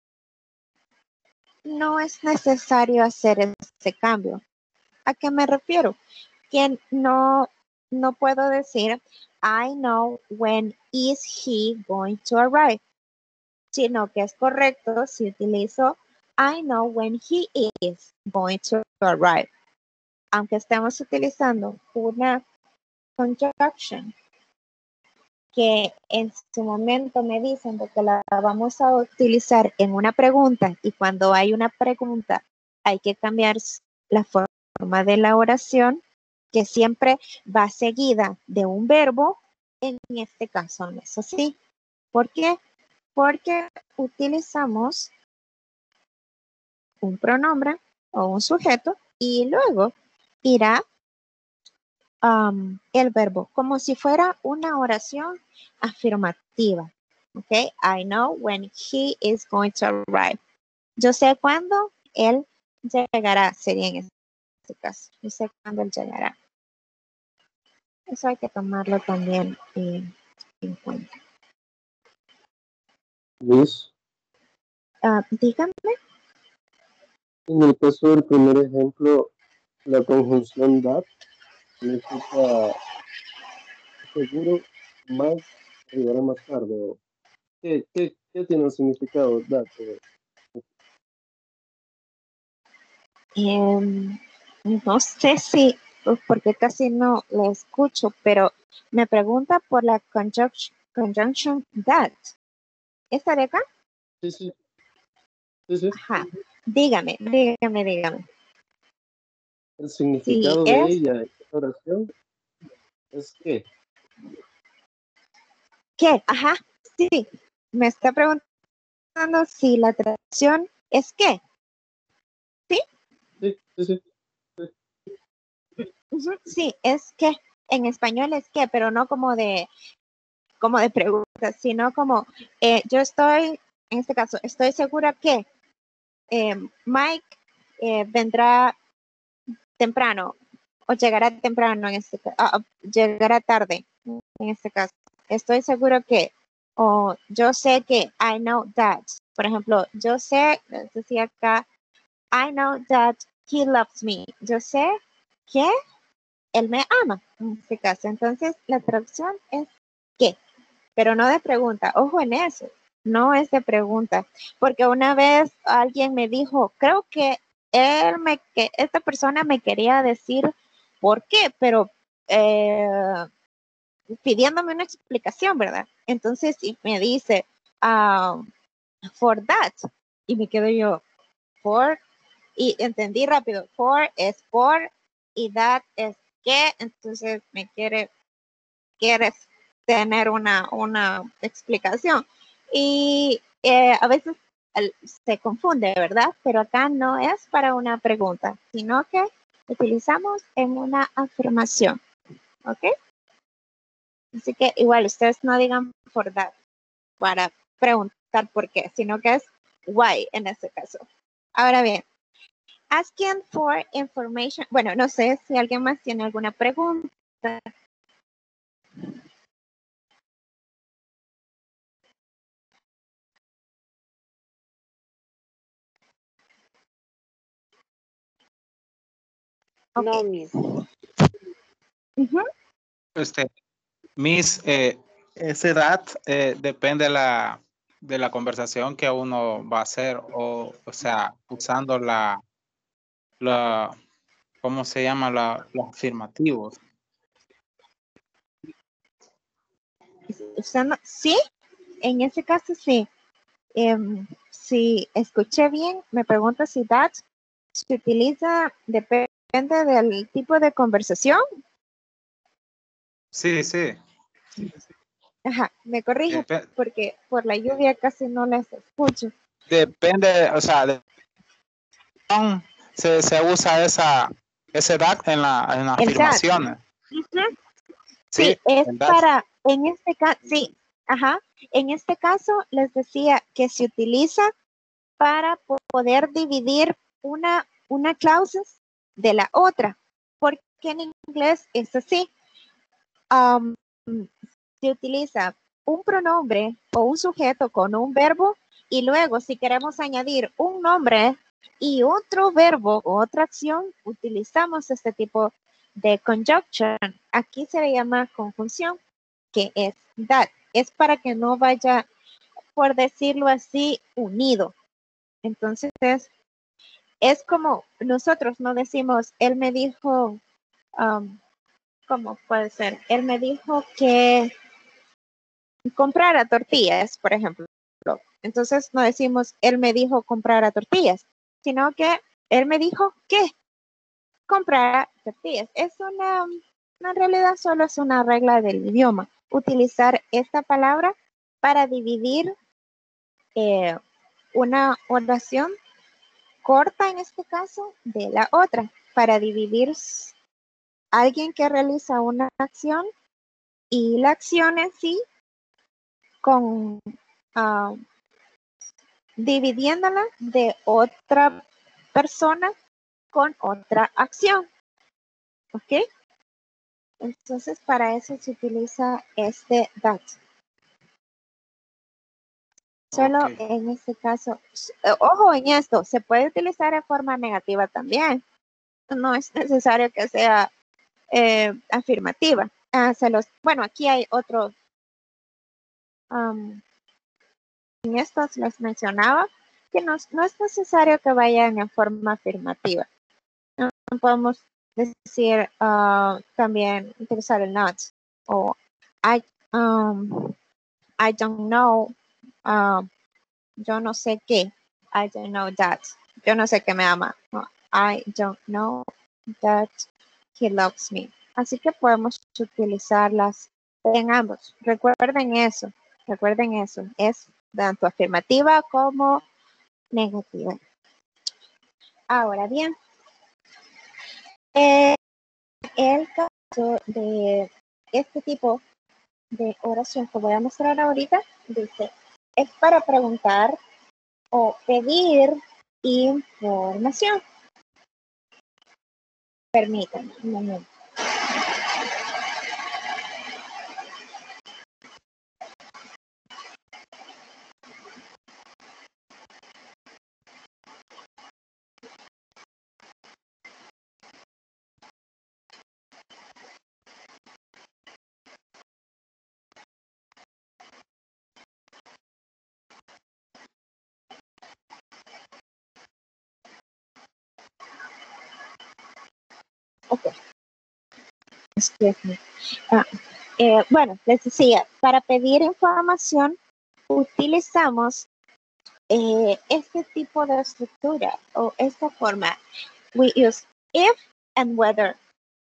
no es necesario hacer ese cambio. ¿A qué me refiero? Que no, no puedo decir, I know when is he going to arrive, sino que es correcto si utilizo, I know when he is going to arrive. Aunque estemos utilizando una conjunction que en su momento me dicen de que la vamos a utilizar en una pregunta y cuando hay una pregunta hay que cambiar la forma de la oración que siempre va seguida de un verbo, en este caso no es así. ¿Por qué? Porque utilizamos un pronombre o un sujeto y luego irá um, el verbo, como si fuera una oración afirmativa. Ok, I know when he is going to arrive. Yo sé cuándo él llegará, sería en este caso. Yo sé cuándo él llegará. Eso hay que tomarlo también eh, en cuenta. Luis, Uh, dígame. en el caso del primer ejemplo, la conjunción that significa seguro más llegará más tarde. ¿O ¿Qué, qué, qué tiene el significado that? Eh, no sé si, pues, porque casi no lo escucho, pero me pregunta por la conjunction, conjunction that. ¿Esta de acá? Sí, sí, sí, sí. Ajá. Dígame, dígame, dígame. El Sí, significado de es ella en esta oración es que. ¿qué? Ajá, sí. Me está preguntando si la traducción es qué. ¿Sí? Sí, sí, sí. Ujú, sí, es que. En español es que, pero no como de, como de preguntas, sino como eh, yo estoy, en este caso, estoy segura que eh, Mike eh, vendrá temprano o llegará temprano en este caso, ah, llegará tarde en este caso. Estoy seguro que, o yo sé que, I know that. Por ejemplo, yo sé, decía acá, I know that he loves me. Yo sé que él me ama en este caso. Entonces, la traducción es que, pero no de pregunta. Ojo en eso, no es de pregunta. Porque una vez alguien me dijo, creo que él me, que esta persona me quería decir por qué, pero eh, pidiéndome una explicación, ¿verdad? Entonces, y me dice, um, for that, y me quedo yo, for, y entendí rápido, for es por, y that es qué, entonces me quiere, quieres tener una, una explicación. Y eh, a veces el- se confunde, ¿verdad? Pero acá no es para una pregunta, sino que utilizamos en una afirmación, ¿ok? Así que igual ustedes no digan for that para preguntar por qué, sino que es why en este caso. Ahora bien, asking for information. Bueno, no sé si alguien más tiene alguna pregunta. Ok. No, Miss. Ujú. Este, Miss, eh, esa edad eh, depende de la, de la conversación que uno va a hacer, o, o sea, usando la, la, ¿cómo se llama? La, los afirmativos. Usando- sí, en ese caso sí. Em, si escuché bien, me pregunta si that se utiliza, depende del tipo de conversación. Sí, sí. Ajá, me corrige Depe- porque por la lluvia casi no las escucho. depende, o sea, de- se, se usa esa, esa edad en, la, en las El that. afirmaciones. Ujú. Sí, Sí, es el that. para, en este caso, sí, ajá, en este caso les decía que se utiliza para po- poder dividir una, una cláusula de la otra, porque en inglés es así. Um, se utiliza un pronombre o un sujeto con un verbo y luego si queremos añadir un nombre y otro verbo o otra acción, utilizamos este tipo de conjunction. Aquí se le llama conjunción, que es that. Es para que no vaya, por decirlo así, unido. Entonces es, es como nosotros no decimos, él me dijo, um, ¿cómo puede ser? Él me dijo que comprara tortillas, por ejemplo. Entonces no decimos, él me dijo comprara tortillas, sino que él me dijo que comprara tortillas. Es una, en realidad solo es una regla del idioma, utilizar esta palabra para dividir eh, una oración corta en este caso de la otra, para dividir alguien que realiza una acción y la acción en sí con uh, dividiéndola de otra persona con otra acción. ¿Ok? Entonces, para eso se utiliza este that. Solo Ok. en este caso, eh, ojo en esto, se puede utilizar en forma negativa también. No es necesario que sea eh, afirmativa. Ah, se los, bueno, aquí hay otros. Um, en estos les mencionaba que no, no es necesario que vayan en forma afirmativa. No, no podemos decir uh, también utilizar el not o I, um, I don't know, um, yo no sé qué, I don't know that, yo no sé qué me ama, no, I don't know that he loves me. Así que podemos utilizarlas en ambos. Recuerden eso, recuerden eso, es tanto afirmativa como negativa. Ahora bien, eh, el caso de este tipo de oración que voy a mostrar ahorita, dice, es para preguntar o pedir información. Permítanme un momento. Ok. Excuse me. Ah, eh, bueno, les decía, para pedir información utilizamos eh, este tipo de estructura o esta forma. We use if and whether.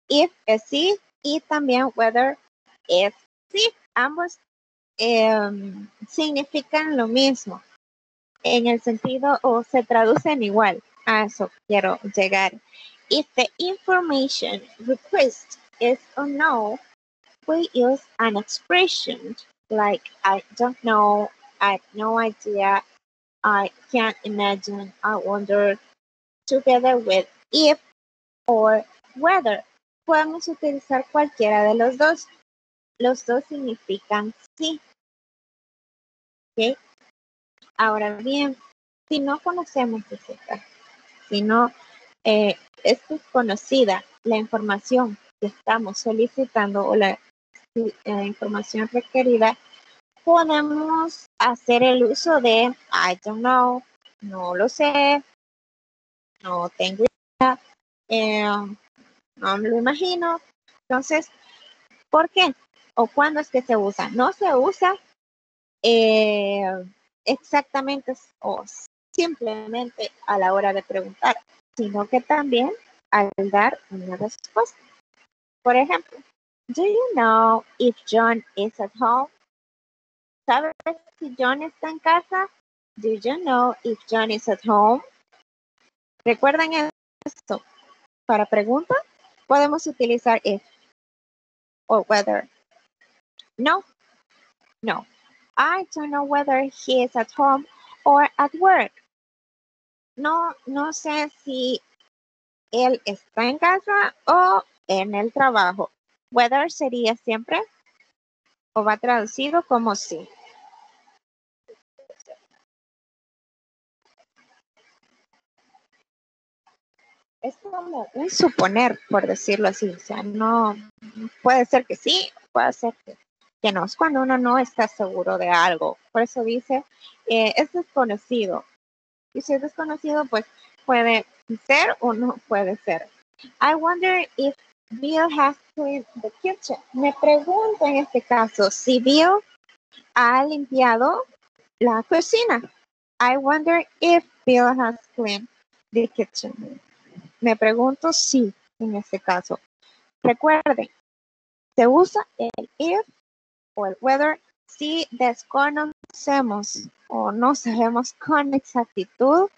if es sí y también whether es sí. Ambos eh, significan lo mismo en el sentido o se traducen igual. A eso quiero llegar. If the information request is unknown, we use an expression like I don't know, I have no idea, I can't imagine, I wonder, together with if or whether. Podemos utilizar cualquiera de los dos. Los dos significan sí. ¿Okay? Ahora bien, si no conocemos ese caso, si no eh, es desconocida la información que estamos solicitando o la eh, información requerida, podemos hacer el uso de I don't know, no lo sé, no tengo idea, eh, no me lo imagino. Entonces, ¿por qué? ¿O cuándo es que se usa? No se usa eh, exactamente o simplemente a la hora de preguntar, sino que también al dar una respuesta. Por ejemplo, do you know if John is at home? ¿Sabes si John está en casa? Do you know if John is at home? ¿Recuerdan esto? Para pregunta, podemos utilizar if o whether. No, no. I don't know whether he is at home or at work. No, no sé si él está en casa o en el trabajo. Whether sería siempre o va traducido como sí. Es como un suponer, por decirlo así. O sea, no puede ser que sí, puede ser que, que no. Es cuando uno no está seguro de algo. Por eso dice, eh, es desconocido. Y si es desconocido, pues puede ser o no puede ser. I wonder if Bill has cleaned the kitchen. Me pregunto en este caso si Bill ha limpiado la cocina. I wonder if Bill has cleaned the kitchen. Me pregunto si en este caso. Recuerden, se usa el if o el whether si desconocemos o no sabemos con exactitud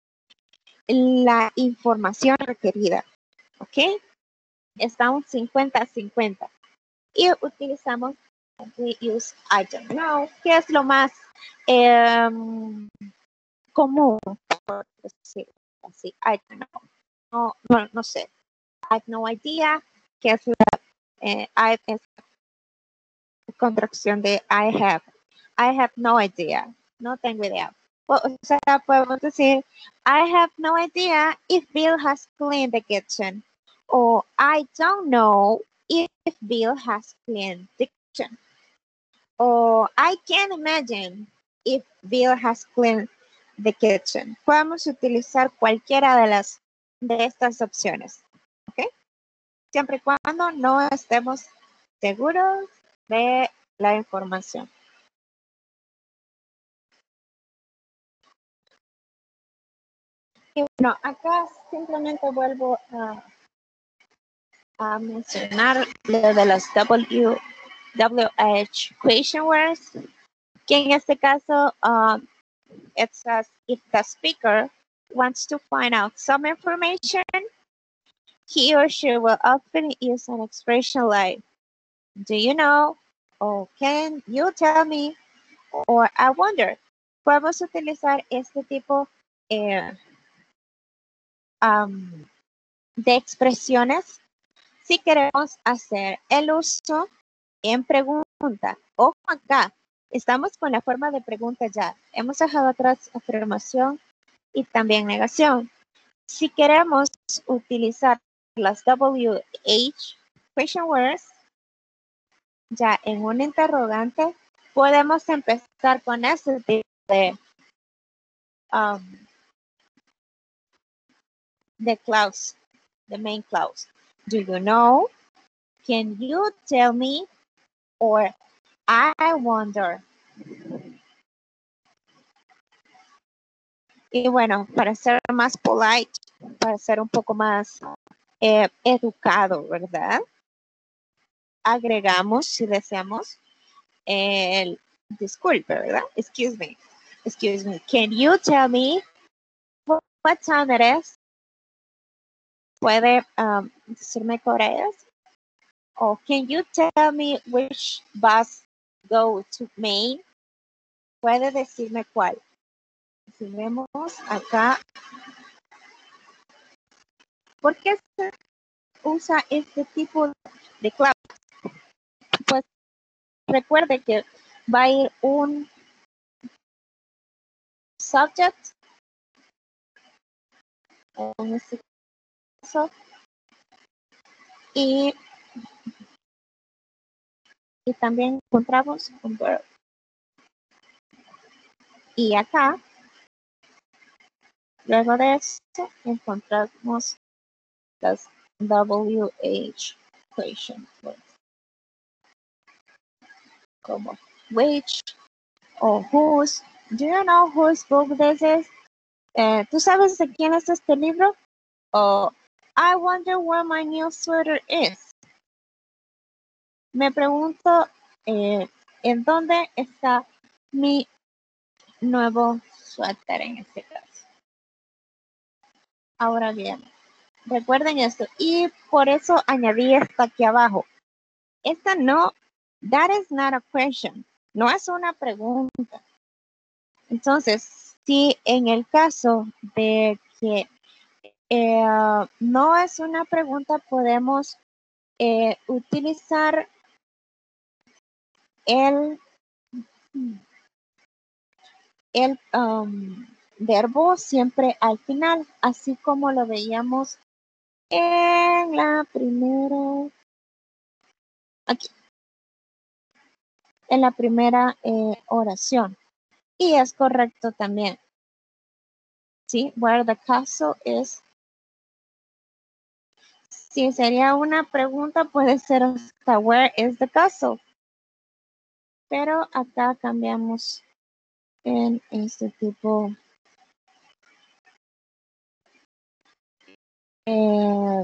la información requerida. ¿Ok? Está un cincuenta a cincuenta. Y utilizamos we use I don't know, que es lo más eh, común, por decirlo así. I don't know. No, no, no sé. I have no idea, que es la eh, I es contracción de I have. I have no idea. No tengo idea. O sea, podemos decir, I have no idea if Bill has cleaned the kitchen. O I don't know if Bill has cleaned the kitchen. O I can't imagine if Bill has cleaned the kitchen. Podemos utilizar cualquiera de las de estas opciones. ¿Ok? Siempre y cuando no estemos seguros de la información. Y bueno, acá simplemente vuelvo a, a mencionar lo de las W, W H question words, que en este caso um, it says if the speaker wants to find out some information, he or she will often use an expression like, do you know? Or can you tell me? Or I wonder. Podemos utilizar este tipo eh, um, de expresiones si queremos hacer el uso en pregunta. Ojo acá, estamos con la forma de pregunta ya. Hemos dejado atrás afirmación y también negación. Si queremos utilizar las W H question words ya en un interrogante, podemos empezar con ese tipo de um, the clause, the main clause. Do you know? Can you tell me? Or I wonder. Y bueno, para ser más polite, para ser un poco más eh, educado, ¿verdad? Agregamos, si deseamos, el disculpe, ¿verdad? Excuse me. Excuse me. Can you tell me what, what time it is? ¿Puede um, decirme qué hora es? O can you tell me which bus go to Maine? ¿Puede decirme cuál? Si vemos acá, ¿por qué se usa este tipo de clave? Pues recuerde que va a ir un subject, en este caso, y, y también encontramos un verb. Y acá, luego de esto, encontramos las W H equation, pues, como which o whose. Do you know whose book this is? Eh, ¿Tú sabes de quién es este libro? O I wonder where my new sweater is. Me pregunto eh, en dónde está mi nuevo suéter en este caso. Ahora bien, recuerden esto y por eso añadí esta aquí abajo. Esta no, that is not a question, no es una pregunta. Entonces, si en el caso de que eh, no es una pregunta, podemos eh, utilizar el, el um, verbo siempre al final, así como lo veíamos en la primera, aquí, en la primera eh, oración. Y es correcto también. ¿Sí? Where the castle is. Si sería una pregunta, puede ser hasta where is the castle. Pero acá cambiamos en este tipo. Eh,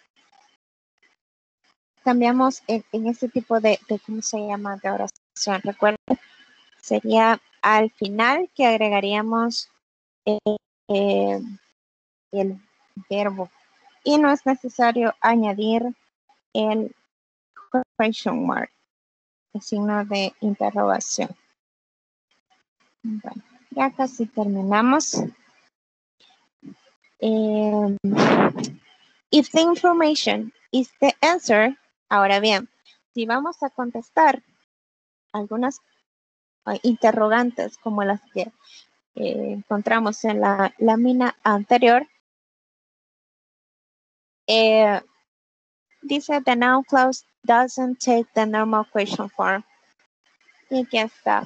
cambiamos en, en este tipo de, de, ¿cómo se llama? De oración. Recuerden, sería al final que agregaríamos eh, eh, el verbo. Y no es necesario añadir el question mark, el signo de interrogación. Bueno, ya casi terminamos. Um, if the information is the answer, ahora bien, si vamos a contestar algunas uh, interrogantes como las que eh, encontramos en la lámina anterior, eh, dice the noun clause doesn't take the normal question form. Y aquí está.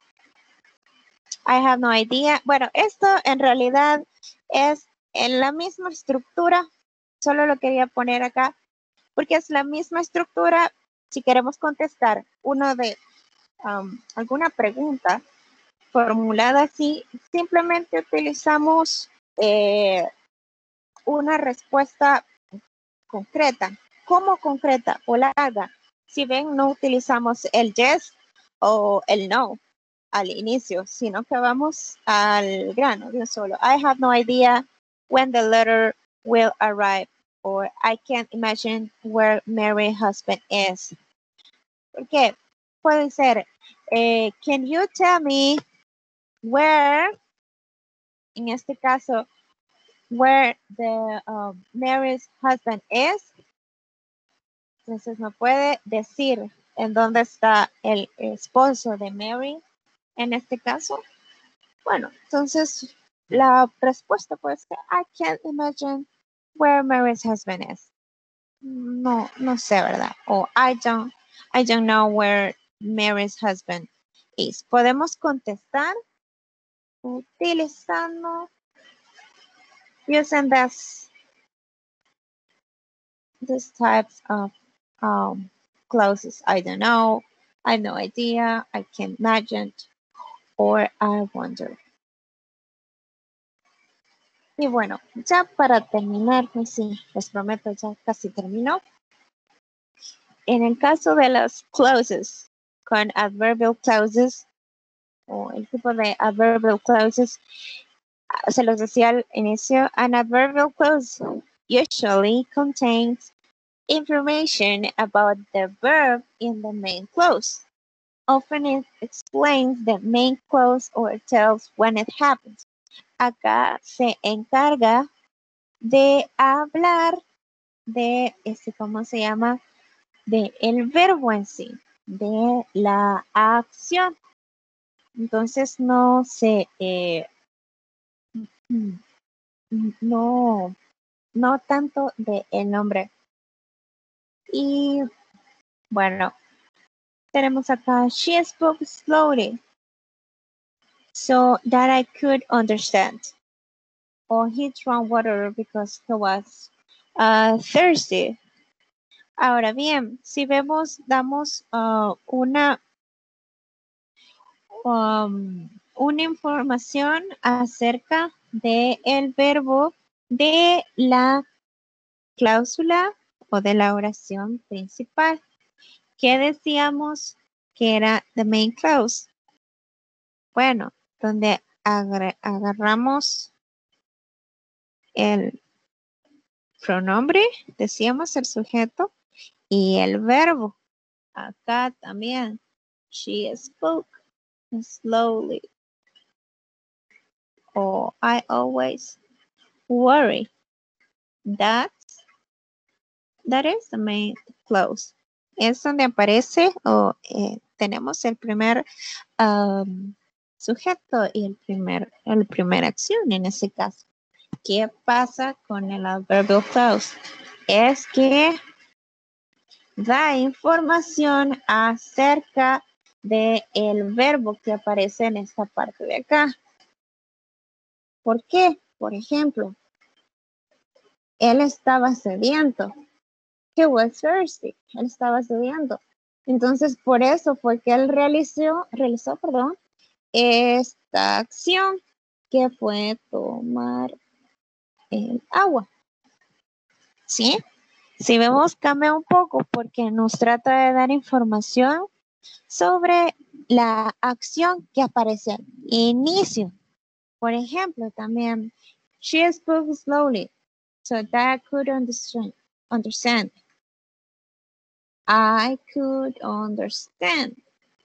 I have no idea. Bueno, esto en realidad es en la misma estructura. Solo lo quería poner acá porque es la misma estructura. Si queremos contestar uno de um, alguna pregunta formulada así, simplemente utilizamos eh, una respuesta concreta. ¿Cómo concreta o larga? Si ven, no utilizamos el yes o el no al inicio, sino que vamos al grano de un solo. I have no idea when the letter will arrive, or I can't imagine where Mary's husband is. ¿Por qué? Puede ser, eh, can you tell me where, en este caso, where the uh, Mary's husband is? Entonces no puede decir en dónde está el esposo de Mary en este caso. Bueno, entonces la respuesta puede ser I can't imagine where Mary's husband is. No, no sé, ¿verdad? O I don't, I don't know where Mary's husband is. Podemos contestar utilizando using this, this types of um, clauses. I don't know, I have no idea, I can't imagine, or I wonder. Y bueno, ya para terminar, pues sí, les prometo, ya casi terminó. En el caso de las clauses con adverbial clauses, o el tipo de adverbial clauses, se los decía al inicio, an adverbial clause usually contains information about the verb in the main clause. Often it explains the main clause or tells when it happens. Acá se encarga de hablar de, este, ¿cómo se llama? De el verbo en sí, de la acción. Entonces no se, eh, no, no tanto de el nombre. Y bueno, tenemos acá, she spoke slowly so that I could understand. Or he drank water because he was uh, thirsty. Ahora bien, si vemos, damos uh, una, um, una información acerca de el verbo de la cláusula o de la oración principal. ¿Qué decíamos que era the main clause? Bueno, donde agar agarramos el pronombre, decíamos el sujeto, y el verbo. Acá también. She spoke slowly. Or I always worry. That's, that is the main clause. Es donde aparece o eh, tenemos el primer um, sujeto y el primer, el primer acción en ese caso. ¿Qué pasa con el adverbial clause? Es que da información acerca de el verbo que aparece en esta parte de acá. ¿Por qué? Por ejemplo, él estaba sediento. He was thirsty. Él estaba sediento. Entonces, por eso fue que él realizó, realizó, perdón, esta acción que fue tomar el agua. ¿Sí? Si vemos, cambia un poco porque nos trata de dar información sobre la acción que aparece al inicio. Por ejemplo, también, she spoke slowly so that I could understand. understand. I could understand.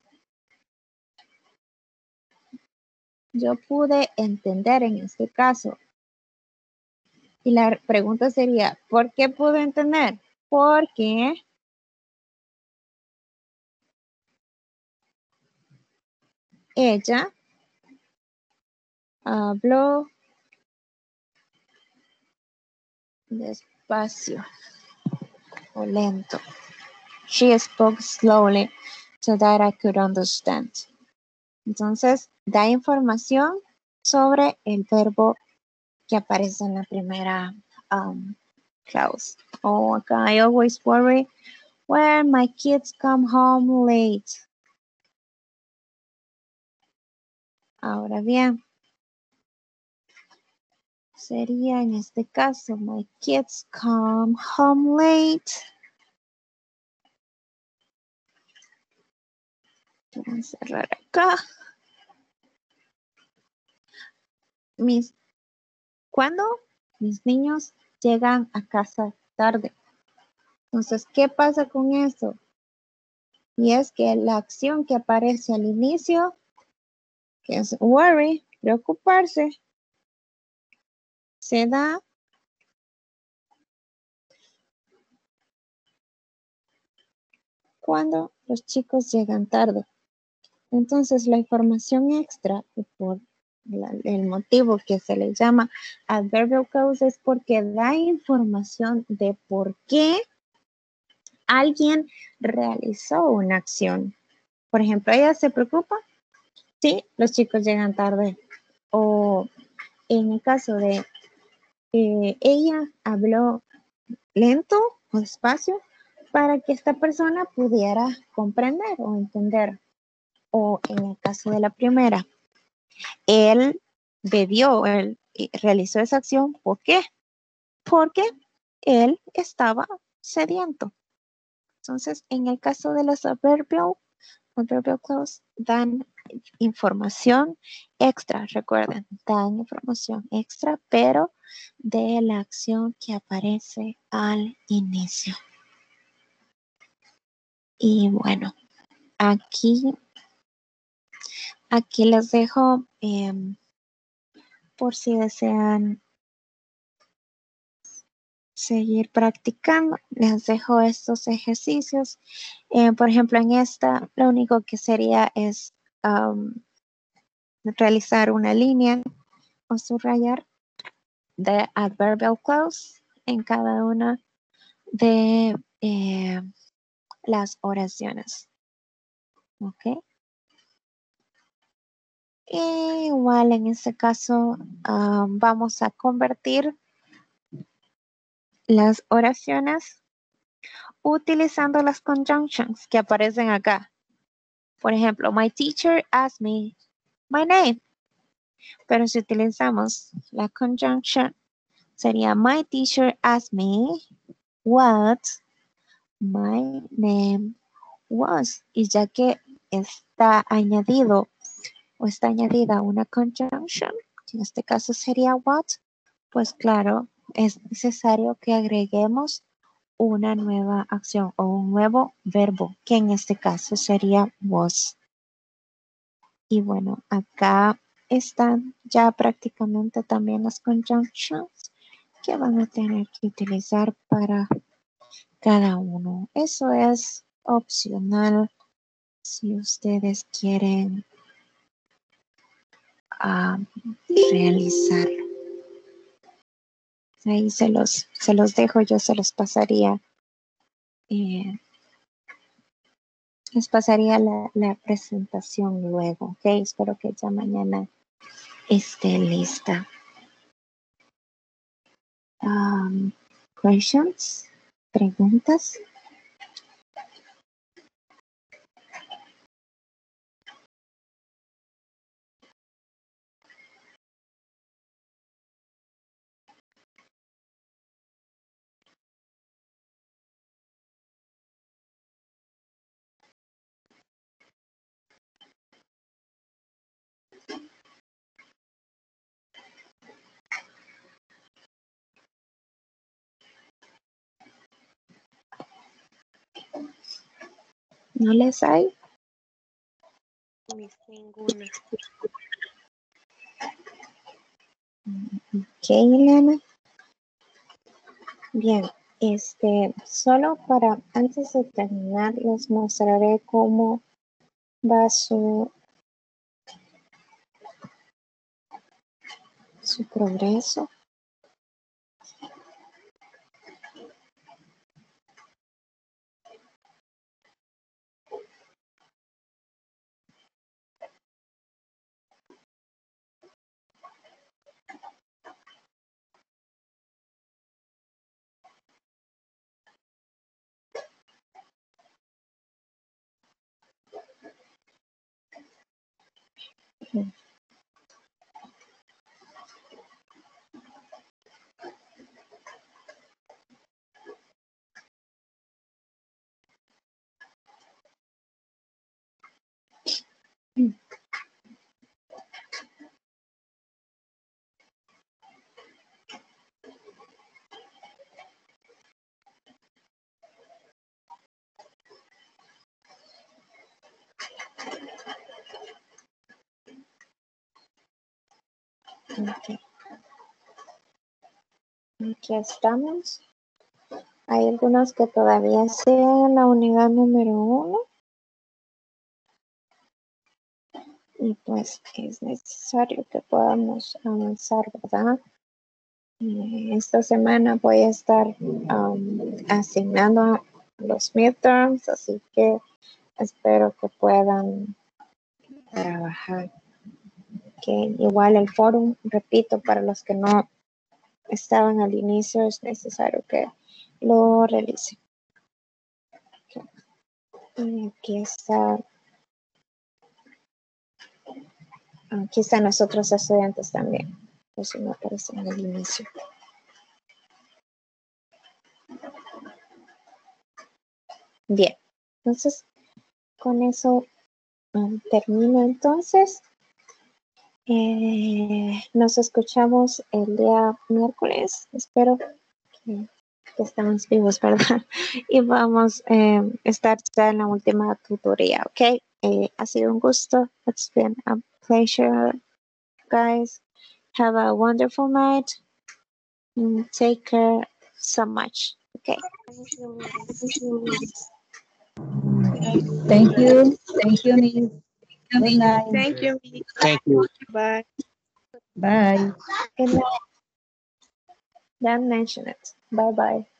Yo pude entender en este caso. Y la pregunta sería, ¿por qué pude entender? Porque ella habló despacio o lento. She spoke slowly so that I could understand. Entonces, da información sobre el verbo que aparece en la primera um, clause. Oh, acá, I always worry when my kids come home late. Ahora bien, sería en este caso, my kids come home late. Voy a cerrar acá. Mis, ¿Cuándo mis niños llegan a casa tarde? Entonces, ¿qué pasa con eso? Y es que la acción que aparece al inicio, que es worry, preocuparse, se da cuando los chicos llegan tarde. Entonces, la información extra, por la, el motivo que se le llama adverbial clause, es porque da información de por qué alguien realizó una acción. Por ejemplo, ella se preocupa si los chicos llegan tarde. O en el caso de eh, ella habló lento o despacio para que esta persona pudiera comprender o entender. O en el caso de la primera, él bebió, él y realizó esa acción. ¿Por qué? Porque él estaba sediento. Entonces, en el caso de los adverbial, adverbial clause dan información extra, recuerden, dan información extra, pero de la acción que aparece al inicio. Y bueno, aquí, aquí les dejo eh, por si desean seguir practicando, les dejo estos ejercicios. Eh, por ejemplo, en esta, lo único que sería es um, realizar una línea o subrayar de adverbial clause en cada una de eh, las oraciones. ¿Ok? Y igual en este caso um, vamos a convertir las oraciones utilizando las conjunctions que aparecen acá. Por ejemplo, my teacher asked me my name. Pero si utilizamos la conjunction, sería my teacher asked me what my name was. Y ya que está añadido o está añadida una conjunction, que en este caso sería what, pues claro, es necesario que agreguemos una nueva acción o un nuevo verbo, que en este caso sería was. Y bueno, acá están ya prácticamente también las conjunctions que van a tener que utilizar para cada uno. Eso es opcional si ustedes quieren um, realizarlo. Ahí se los, se los dejo, yo se los pasaría. Eh, les pasaría la, la presentación luego, ¿ok? Espero que ya mañana esté lista. Um, questions? ¿Preguntas? ¿No les hay? Mis ninguna. Ok, Elena. Bien, este, solo para, antes de terminar, les mostraré cómo va su, su progreso. Okay. Aquí estamos. Hay algunos que todavía siguen la unidad número uno. Y pues es necesario que podamos avanzar, ¿verdad? Y esta semana voy a estar um, asignando los midterms, así que espero que puedan trabajar. Que igual el foro, repito, para los que no estaban al inicio, es necesario que lo realicen. Y aquí está, aquí están los otros estudiantes también. Eso me aparece en el inicio. Bien, entonces con eso um, termino entonces. Eh, nos escuchamos el día miércoles. Espero que, que estemos vivos, ¿verdad? Y vamos a eh, estar ya en la última tutoría, ¿ok? Eh, ha sido un gusto. It's been a pleasure, guys. Have a wonderful night. Mm, take care so much. Okay. Thank you. Thank you, Miss. Good night. Thank you. Thank you. Bye. Bye. Good night. Don't mention it. Bye bye.